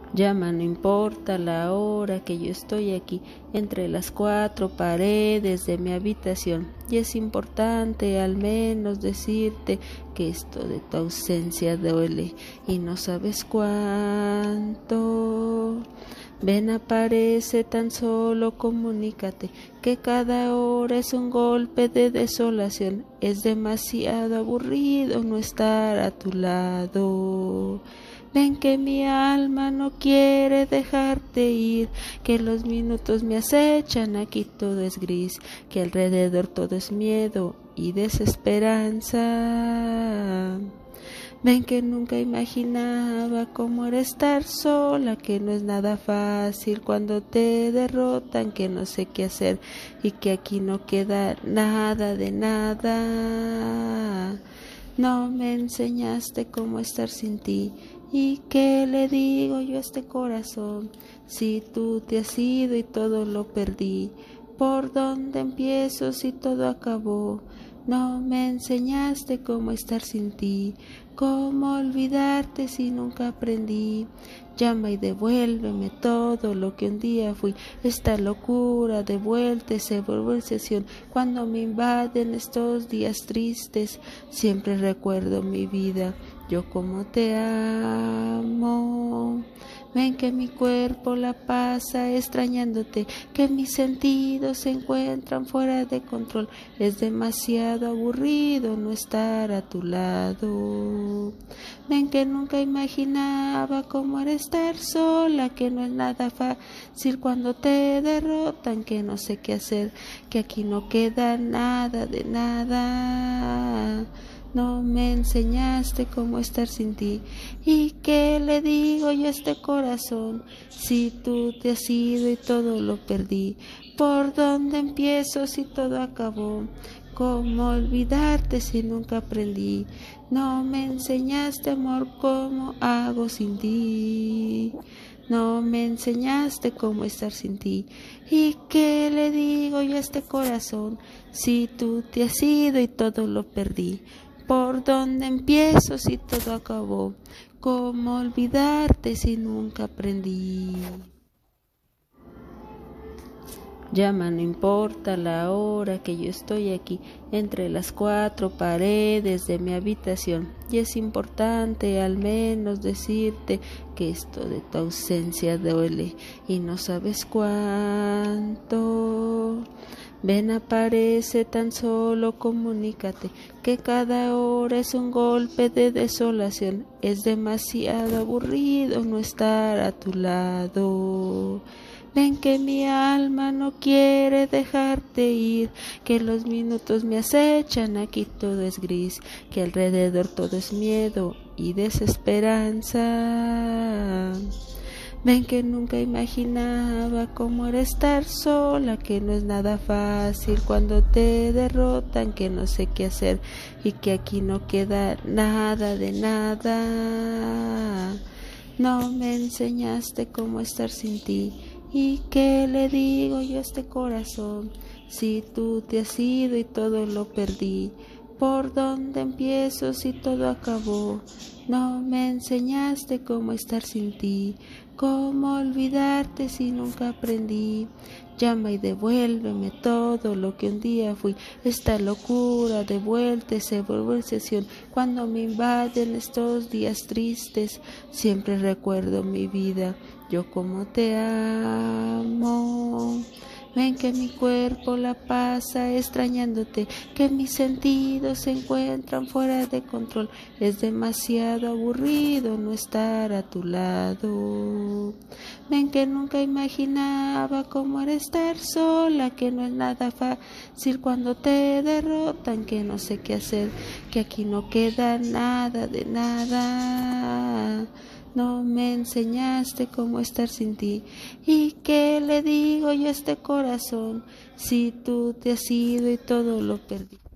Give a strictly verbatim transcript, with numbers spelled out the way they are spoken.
Llama, no importa la hora que yo estoy aquí entre las cuatro paredes de mi habitación, y es importante al menos decirte que esto de tu ausencia duele y no sabes cuánto. Ven, aparece, tan solo comunícate que cada hora es un golpe de desolación. Es demasiado aburrido no estar a tu lado. Ven que mi alma no quiere dejarte ir, que los minutos me acechan, aquí todo es gris, que alrededor todo es miedo y desesperanza. Ven que nunca imaginaba cómo era estar sola, que no es nada fácil cuando te derrotan, que no sé qué hacer y que aquí no queda nada de nada. No me enseñaste cómo estar sin ti, ¿y qué le digo yo a este corazón? Si tú te has ido y todo lo perdí, ¿por dónde empiezo si todo acabó? No me enseñaste cómo estar sin ti, cómo olvidarte si nunca aprendí. Llama y devuélveme todo lo que un día fui. Esta locura de vuelta se vuelve obsesión. Cuando me invaden estos días tristes, siempre recuerdo mi vida, yo como te amo. Ven que mi cuerpo la pasa extrañándote, que mis sentidos se encuentran fuera de control. Es demasiado aburrido no estar a tu lado. Ven que nunca imaginaba cómo era estar sola, que no es nada fácil cuando te derrotan, que no sé qué hacer, que aquí no queda nada de nada. No me enseñaste cómo estar sin ti, ¿y qué le digo yo a este corazón? Si tú te has ido y todo lo perdí, ¿por dónde empiezo si todo acabó? ¿Cómo olvidarte si nunca aprendí? No me enseñaste, amor, cómo hago sin ti. No me enseñaste cómo estar sin ti, ¿y qué le digo yo a este corazón? Si tú te has ido y todo lo perdí, ¿por dónde empiezo si todo acabó? ¿Cómo olvidarte si nunca aprendí? Llama, no importa la hora que yo estoy aquí entre las cuatro paredes de mi habitación, y es importante al menos decirte que esto de tu ausencia duele y no sabes cuánto. Ven, aparece, tan solo comunícate que cada hora es un golpe de desolación. Es demasiado aburrido no estar a tu lado. Ven que mi alma no quiere dejarte ir, que los minutos me acechan, aquí todo es gris, que alrededor todo es miedo y desesperanza. Ven que nunca imaginaba cómo era estar sola, que no es nada fácil cuando te derrotan, que no sé qué hacer y que aquí no queda nada de nada. No me enseñaste cómo estar sin ti, ¿y qué le digo yo a este corazón? Si tú te has ido y todo lo perdí, ¿por dónde empiezo si todo acabó? No me enseñaste cómo estar sin ti, cómo olvidarte si nunca aprendí. Llama y devuélveme todo lo que un día fui. Esta locura de vuelta se vuelve obsesión. Cuando me invaden estos días tristes, siempre recuerdo mi vida, yo como te amo. Ven que mi cuerpo la pasa extrañándote, que mis sentidos se encuentran fuera de control. Es demasiado aburrido no estar a tu lado. Ven que nunca imaginaba cómo era estar sola, que no es nada fácil cuando te derrotan, que no sé qué hacer, que aquí no queda nada de nada. No me enseñaste cómo estar sin ti, ¿y qué le digo yo a este corazón? Si tú te has ido y todo lo perdí.